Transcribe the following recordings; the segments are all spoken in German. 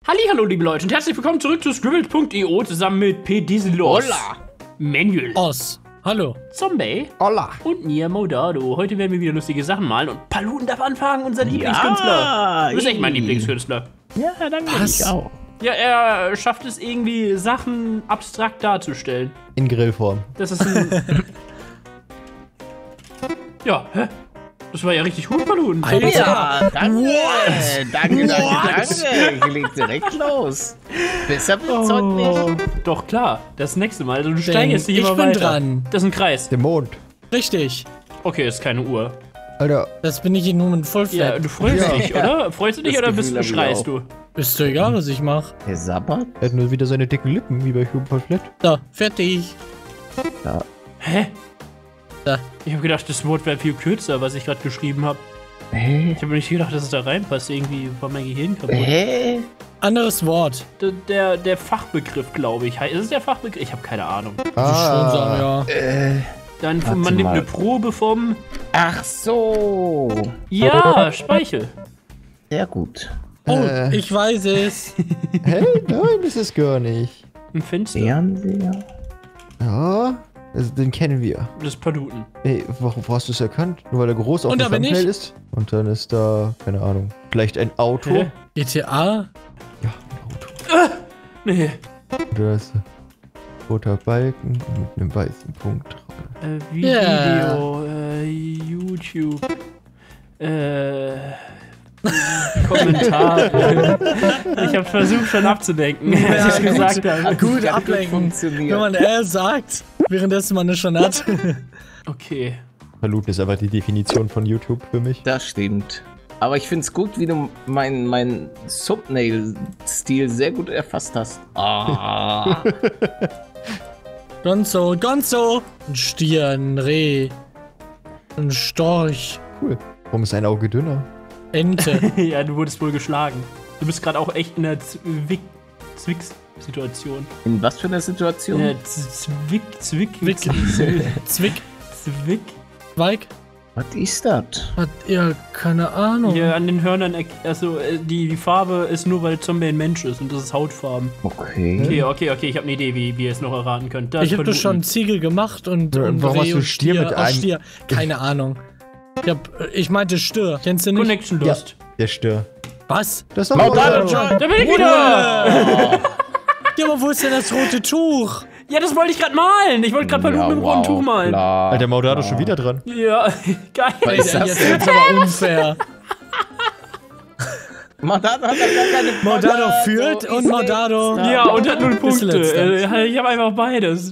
Hallihallo, liebe Leute, und herzlich willkommen zurück zu Scribbled.io zusammen mit P. Dieselos, Hola. Manuel, Os. Hallo. Zombie Hola. und Nia Modado. Heute werden wir wieder lustige Sachen malen und Paluten darf anfangen, unser Lieblingskünstler. Du bist echt mein Lieblingskünstler. Ja, danke. Was? Ich auch. Ja, er schafft es irgendwie, Sachen abstrakt darzustellen. In Grillform. Das ist ein... Ja, hä? Das war ja richtig gut, Paluten. Alter. Ja, danke. What? Danke. Ich leg direkt los. Besser wird's heute nicht. Doch, klar. Das nächste Mal. Also, du steigerst dich ich immer bin weiter. dran. Das ist ein Kreis. Der Mond. Richtig. Okay, ist keine Uhr. Alter, Das bin ich in Numen voll Ja, fett. du freust dich, oder? Freust du dich Das oder Gefühl hab ich schreist auch. du? Ist dir egal, was ich mach. Der Sabbat? er hat nur wieder seine dicken Lippen, wie bei Hugo Fett. So, fertig. Hä? Da. Ich habe gedacht, das Wort wäre viel kürzer, was ich gerade geschrieben habe. Hä? Ich habe nicht gedacht, dass es da reinpasst. Irgendwie war mein Gehirn kaputt. Hä? Anderes Wort. Der Fachbegriff, glaube ich. Ist es der Fachbegriff? Ich habe keine Ahnung. Würde ich schon sagen, ja. Dann, Warte man nimmt mal. eine Probe vom... Ach so. Ja, Speichel. Sehr gut. Oh, ich weiß es. Hä? Nein, das ist gar nicht. Ein Fenster. Fernseher? Ja, also, den kennen wir. Das ist Paluten. Ey, wo hast du es erkannt? Nur weil er groß auf Und dem da bin Thumbnail ich. ist? Und dann ist da, keine Ahnung, vielleicht ein Auto? Hä? GTA? Ja, ein Auto. Nee. Da ist ein roter Balken mit einem weißen Punkt drauf. Video, YouTube, Kommentare. Ich habe versucht schon abzudenken, als ich gesagt habe. Gut Hat ablenken. funktioniert. Wenn man sagt, währenddessen man es schon hat. Okay. Paluten ist einfach die Definition von YouTube für mich. Das stimmt. Aber ich find's gut, wie du mein Thumbnail-Stil sehr gut erfasst hast. Ah. Gonzo. Ein Stier, ein Reh. Ein Storch. Cool. Warum ist ein Auge dünner? Ente. Ja, du wurdest wohl geschlagen. Du bist gerade auch echt in der Zwick-Situation. In was für einer Situation? In der Zwick. Zwick. Zweig. Was ist das? Hat er keine Ahnung. Hier an den Hörnern, also die Farbe ist nur, weil Zombie ein Mensch ist und das ist Hautfarben. Okay. Okay, ich habe eine Idee, wie ihr es noch erraten könnt. Das Ich habe das Paluten. schon Ziegel gemacht und Warum Reh hast du und Stier mit Ach, einem- Stier. Keine Ahnung. Ich meinte Stör. Kennst du nicht? Connection Lost. Der Stör. Was? Das ist doch Maudado Da bin ich wieder! Ja, aber wo ist denn das rote Tuch? Ja, das wollte ich gerade malen. Ich wollte gerade Paluten mit dem roten Tuch malen. Klar, Alter, Maudado klar. schon wieder dran. Ja, geil. Was ist das Jetzt denn? wird's aber unfair. Maudado hat doch gar keine Maudado führt ist und Maudado. letzter. Ja, und hat 0 Punkte. letzter. Ich habe einfach beides.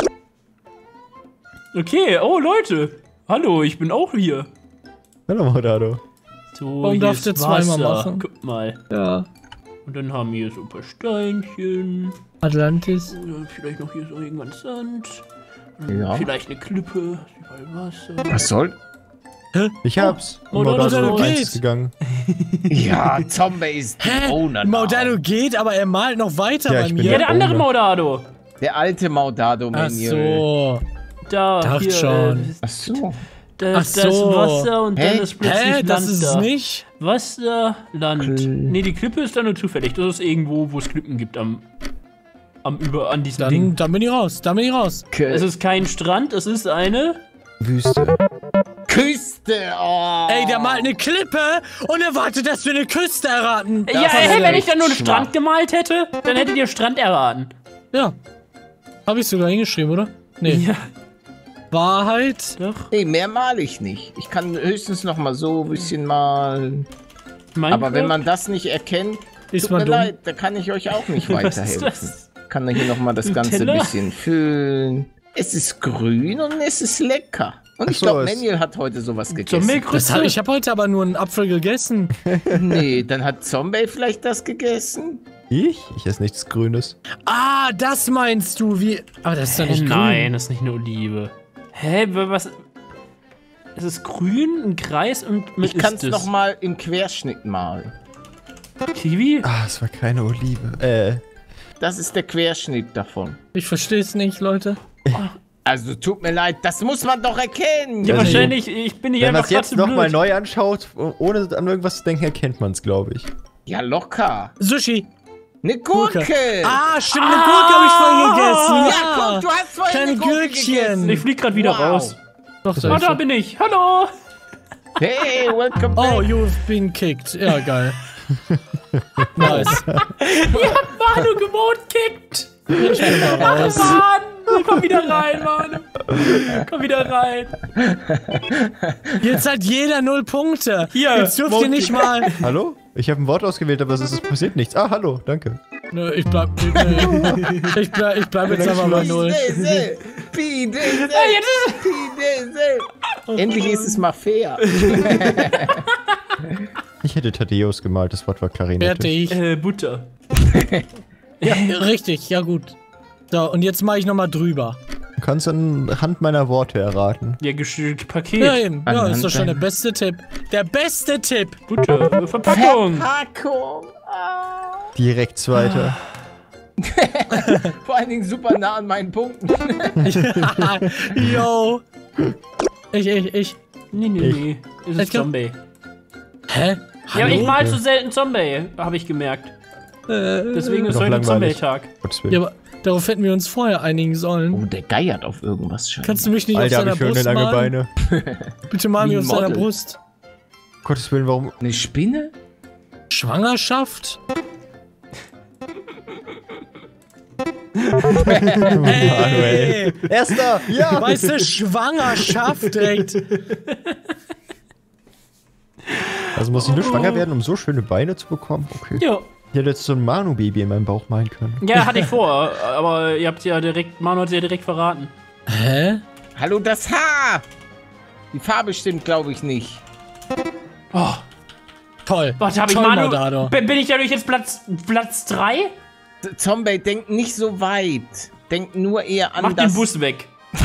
Okay, oh Leute. Hallo, ich bin auch hier. Hallo, Maudado. So, Warum hier darf ist der zweimal Wasser. machen? Guck mal. Ja. Und dann haben wir so ein paar Steinchen. Atlantis. Oder vielleicht noch hier so irgendwann Sand. Ja. Vielleicht eine Klippe. Überall Wasser. Was soll? Ich hab's. Maudado Maudado geht. ist gegangen. Ja, Zombie ist Hä? Owner. Maudado geht, aber er malt noch weiter Ja, bei ich bin Ja, mir. der andere Maudado. Der alte Maudado Ach Manuel. so. Da, Dachte hier, schon. Ach so. Das Ach so. Wasser und Hä? dann ist plötzlich Hä? Land Das ist es da. nicht? Wasser, Land. Nee, die Klippe ist dann nur zufällig. Das ist irgendwo, wo es Klippen gibt an diesem Ding. Dann bin ich raus. Es ist kein Strand, es ist eine... Wüste. Küste. Oh. Ey, der malt eine Klippe und erwartet, dass wir eine Küste erraten. Ja, ist wenn ich dann nur einen echt Strand schwach. gemalt hätte, dann hättet ihr Strand erraten. Ja. Hab ich sogar hingeschrieben, oder? Nee. Ja, Wahrheit. doch. Nee, mehr male ich nicht. Ich kann höchstens noch mal so ein bisschen malen. Minecraft? Aber wenn man das nicht erkennt, Ist tut man mir dumm. leid, da kann ich euch auch nicht Was ist weiterhelfen. das? Kann hier noch mal das Ganze ein Nutella? bisschen füllen. Es ist grün und es ist lecker. Und ich Ach so, glaube, es- Manuel hat heute sowas Zur gegessen. Milchkrüste. Ich habe heute aber nur einen Apfel gegessen. Nee, dann hat Zombie vielleicht das gegessen. Ich? Ich esse nichts Grünes. Ah, das meinst du, wie... Aber das ist doch nicht Nein, grün. das ist nicht eine Olive. Hä, was... Es ist grün, ein Kreis und mit Ich kann es ist noch mal im Querschnitt malen. Kiwi? Ah, es war keine Olive. Das ist der Querschnitt davon. Ich verstehe es nicht, Leute. Also tut mir leid, das muss man doch erkennen. Ja, Also, wahrscheinlich, ich bin nicht Wenn man einfach es jetzt grad zu nochmal blöd. neu anschaut, ohne an irgendwas zu denken, erkennt man es, glaube ich. Ja, locker. Sushi. Eine Gurke! Ah, stimmt, eine Gurke habe ich vorhin gegessen. Ja, Ja, guck, du hast vorhin kleine eine Gurke Gürkchen. gegessen. Ich flieg grad wieder Wow. raus. Doch, Ah, da bin ich. Hallo. Hey, welcome back. Oh, you've been kicked. Ja, geil. Nice. Ihr habt Manu gemodkickt. Ich bin da raus. Mann, komm wieder rein, Manu. Komm wieder rein. Jetzt hat jeder 0 Punkte. Hier, Jetzt dürft ihr nicht mal. Hallo? Ich habe ein Wort ausgewählt, aber es passiert nichts. Ah, hallo, danke. Nö, ich bleib jetzt einfach bei 0. Diesel. Endlich ist es mal fair. Ich hätte Thaddeus gemalt, das Wort war Klarinette. Fertig. Butter. Ja, richtig, ja gut. So, und jetzt mache ich nochmal drüber. Du kannst anhand meiner Worte erraten. Ja, geschickt Paket. Ja, eben. Ja, Anhand ist doch schon der deiner- beste Tipp. Der beste Tipp. Butter. Verpackung. Verpackung. Direkt zweiter. Vor allen Dingen super nah an meinen Punkten. Yo. Ich. Nee. Ist es Let's go. Zombie. Hä? Ja, Hallo? ich mal zu selten Zombie, habe ich gemerkt. Deswegen ist Doch heute langweilig. Zombie-Tag. Gottes Willen. Ja, aber darauf hätten wir uns vorher einigen sollen. Oh, der geiert auf irgendwas schon. Kannst du mich nicht Alter, auf hab seiner ich schöne Brust lange malen? Beine. Bitte mal Wie mich ein auf seiner Model. Brust. Gottes Willen, warum? Eine Spinne? Schwangerschaft? Manuel. Erster! Ja! Weißt du, Schwangerschaft direkt. Also muss ich nur schwanger werden, um so schöne Beine zu bekommen? Okay. Ja. Ich hätte jetzt so ein Manu-Baby in meinem Bauch malen können. Ja, hatte ich vor, aber ihr habt ja direkt, Manu hat ja direkt verraten. Hä? Hallo, das Haar! Die Farbe stimmt, glaube ich, nicht. Oh, Toll. warte, hab ich Toll, Manu? Maldado. Bin ich dadurch jetzt Platz 3? Zombie, denk nicht so weit. Denk nur eher an Mach das... den Bus weg.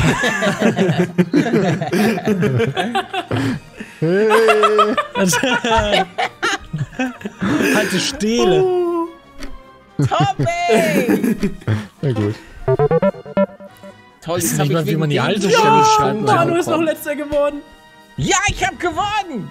Halte Stele. Zombie! Na gut. Toll, Weißt jetzt du hab nicht mal, ich wie wegen man die dem alte Punkt Stelle schon schreibt? Manu ist noch bekommen. letzter geworden. Ja, ich hab gewonnen!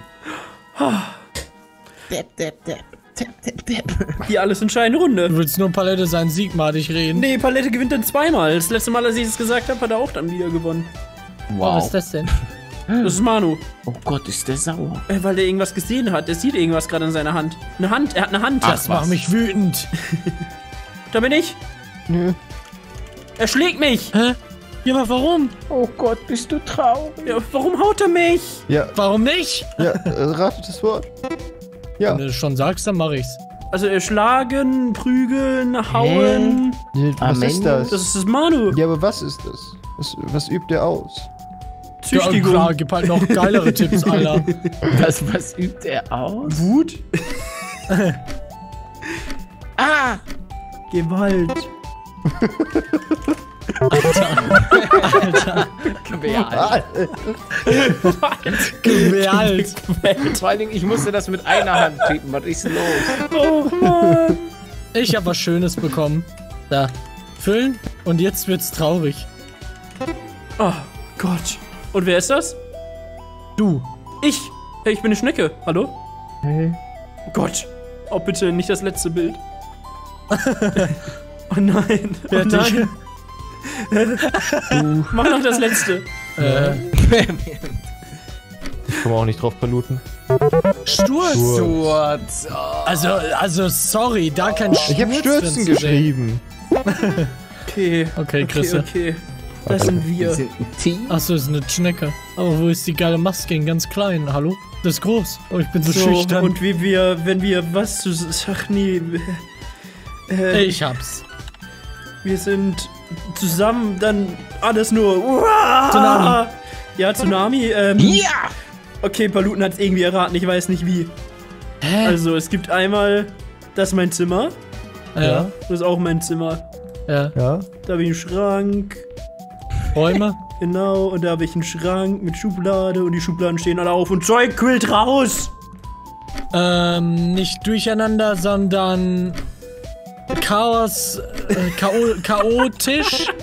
Depp. Die alles entscheidende Runde. Du willst nur Palette seinen Sieg madig reden. Nee, Palette gewinnt dann zweimal. Das letzte Mal, als ich es gesagt habe, hat er auch dann wieder gewonnen. Oh, Wow. was ist das denn? Das ist Manu. Oh Gott, ist der sauer. Weil er irgendwas gesehen hat. Er sieht irgendwas gerade in seiner Hand. Eine Hand, er hat eine Hand. Das macht mich wütend. Da bin ich. Nö. Er schlägt mich. Hä? Ja, aber warum? Oh Gott, bist du traurig? Ja, warum haut er mich? Ja, Warum nicht? ja, ratet das Wort. Ja. Wenn du es schon sagst, dann mach ich's. Also schlagen, prügeln, hauen. Was ist das? Das ist das Manu. Ja, aber was ist das? Was übt er aus? Züchtigung. Ja, klar, gib halt noch geilere Tipps, Alter. Was übt er aus? Wut. Ah! Gewalt. Wer? Gewalt. Vor allen Dingen, ich musste das mit einer Hand tippen. Was ist los? Oh Mann. Ich habe was Schönes bekommen. Da. Füllen und jetzt wird's traurig. Oh Gott. Und wer ist das? Du. Ich. Hey, ich bin eine Schnecke. Hallo? Oh Gott. Oh, bitte nicht das letzte Bild. Oh nein. Oh Fertig. nein. Mach noch das letzte. Ich komme auch nicht drauf verluten. Sturz. Sturz. Also, sorry, da kein Sturz Ich habe Stürzen drin zu sehen. geschrieben. Okay. Okay, Chrisse. Okay. Das sind Wir wir. sind ein Team. Achso, ist eine Schnecke. Aber wo ist die geile Maske in ganz klein? Hallo? Das ist groß. Oh, ich bin so, schüchtern. Und wie wir, wenn wir was zu ach nee. Ich hab's. Wir sind zusammen, dann alles nur. Tsunami. Ja, Tsunami. Ja! Okay, Paluten hat's irgendwie erraten, ich weiß nicht wie. Hä? Also, es gibt einmal, das ist mein Zimmer. Ja. Das ist auch mein Zimmer. Ja. Ja? Da habe ich einen Schrank. Räume? Genau, und da habe ich einen Schrank mit Schublade und die Schubladen stehen alle auf und Zeug quillt raus. Nicht durcheinander, sondern Chaos, chaotisch.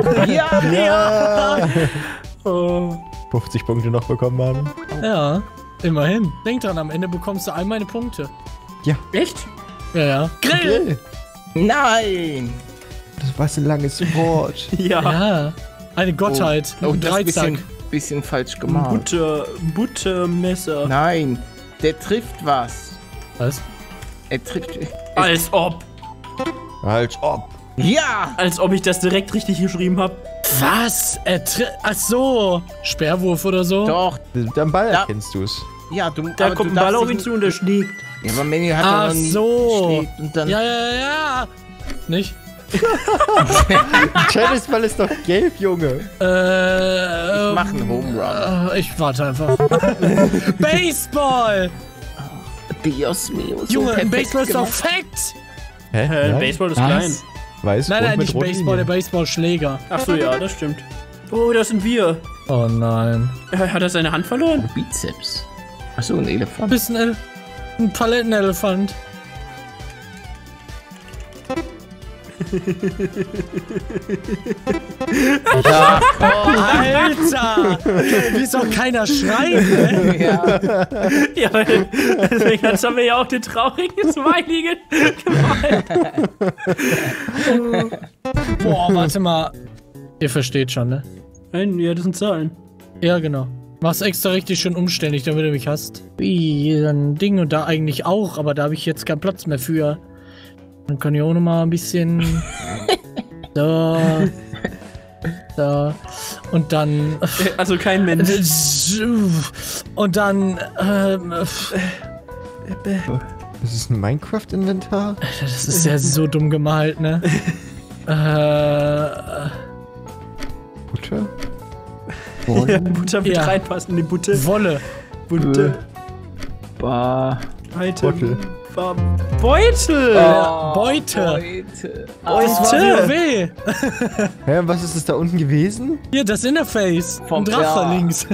Ja! Oh. 50 Punkte noch bekommen haben. Ja, immerhin. Denk dran, am Ende bekommst du all meine Punkte. Echt? Ja, ja. Grill! Okay. Nein! Das war ein langes Wort. Ja. Ja. Eine Gottheit. Oh, Ein das ist Dreizack. bisschen falsch gemalt. Buttermesser. Nein, der trifft was. Was? Er trifft... Als ob. Als ob. Ja! Als ob ich das direkt richtig geschrieben habe. Was? Ach so. Sperrwurf oder so? Doch, Am Ball Ja. erkennst du's. ja, du... Da aber kommt ein du Ball darfst auf dich ihn zu und er schlägt. Ja, aber Manny hat Ach doch noch nie so. geschlägt und dann... Ja. Nicht? Tennisball ist doch gelb, Junge. Ich mach einen Home Run. Ich warte einfach. Baseball! Dios mio, so Junge, ein perfekt Baseball ist doch gemacht. Fact! Hä? Ein Baseball ist klein. Weiß, Nein, rot mit nicht roten Baseball, der Linien. Baseballschläger. Ach so, ja, das stimmt. Oh, das sind wir. Oh nein. Hat er seine Hand verloren? Bizeps. Achso, ein Elefant. Bist ein Palettenelefant. Ja, Alter! Wie soll keiner schreien, ne? ja. Ja, weil deswegen hat Zombie ja auch den traurigen Smiley gemalt. Boah, warte mal. Ihr versteht schon, ne? Nein, ja, das sind Zahlen. Ja, genau. Mach's extra richtig schön umständlich, damit du mich hast. Wie, hier ein Ding und da eigentlich auch, aber da habe ich jetzt keinen Platz mehr für. Dann kann ich auch noch mal ein bisschen... So. So. Und dann... Also kein Mensch. Und dann... Das ist ein Minecraft-Inventar? Das ist ja so dumm gemalt, ne? Butter? Butter wird Ja. reinpassen in die Butte. Wolle. Butte. Beutel. Beutel. Beutel. Beute. Das war Beute. weh. Hä, was ist das da unten gewesen? Hier, das Interface. Vom- Ein Drache ja. links.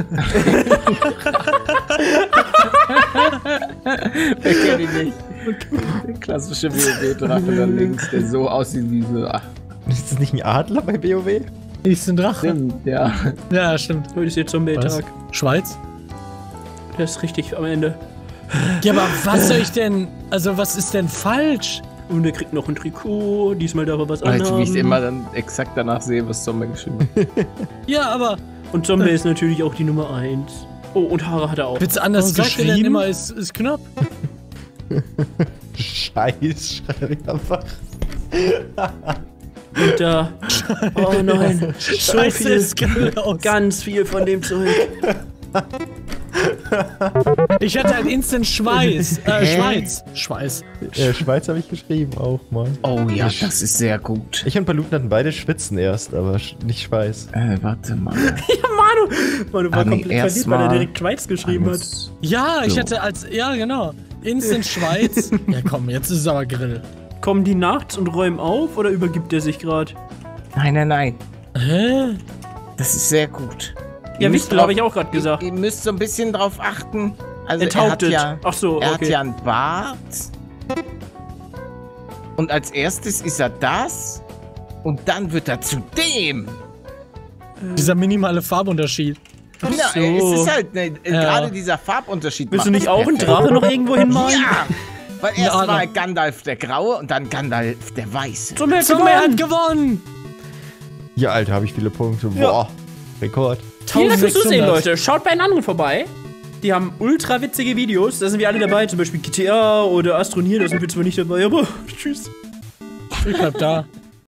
Ich kenn ihn nicht. Der klassische WoW-Drache da links, der so aussieht wie so... Ach, Ist das nicht ein Adler bei WoW? Ist ein Drache. stimmt, ja. Ja, stimmt. Heute ist jetzt Zombie-Tag. Schweiz? Das ist richtig am Ende. Ja, aber was soll ich denn... Also, was ist denn falsch? Und er kriegt noch ein Trikot. Diesmal darf er was Weißt du, wie ich anhaben. immer dann exakt danach sehe, was Zombie geschrieben hat. Ja, aber... Und Zombie ist natürlich auch die Nummer 1. Oh, und Haare hat er auch. Wird's anders Warum sagt er denn geschrieben? immer, Ist knapp. Scheiß, schreibe ich einfach. Und da. Oh nein. So Scheiße, viel. ist gelaufen. Ganz viel von dem Zeug. Ich hatte halt instant Schweiß. Schweiz. Schweiß. Schweiz habe ich geschrieben auch, Mann. Oh ja, das ist sehr gut. Ich und Paluten hatten beide Schwitzen erst, aber nicht Schweiß. Warte mal. Ja, Manu war nee, komplett erst verliebt, weil er mal- direkt Schweiz geschrieben hat. Ja, ich So. hatte als... Ja, genau. Instant Schweiz. Ja, komm, jetzt ist es aber Grill. Kommen die nachts und räumen auf oder übergibt er sich gerade? Nein. Hä? Das ist sehr gut. Ja, Ihr müsst Wichtel habe drauf- ich auch gerade gesagt. Ihr müsst so ein bisschen drauf achten. Also Enthauptet. er hat Ach so, er hat okay. ja einen Bart. Und als erstes ist er das. Und dann wird er zu dem. Dieser minimale Farbunterschied. Ach Ja, so. es ist halt Ja. gerade dieser Farbunterschied. Willst du macht nicht es auch einen perfekt. Drache noch irgendwo hinmalen? Ja! Weil erst Adler. mal Gandalf der Graue und dann Gandalf der Weiße. Zombie hat Zombie hat gewonnen. gewonnen! Ja, Alter, habe ich viele Punkte. Ja. Boah, Rekord. Vielen Dank fürs Zusehen, 1600. Leute. Schaut bei den anderen vorbei. Die haben ultra witzige Videos. Da sind wir alle dabei. Zum Beispiel GTA oder Astronier. Da sind wir zwar nicht dabei, aber tschüss. Ich bleib da.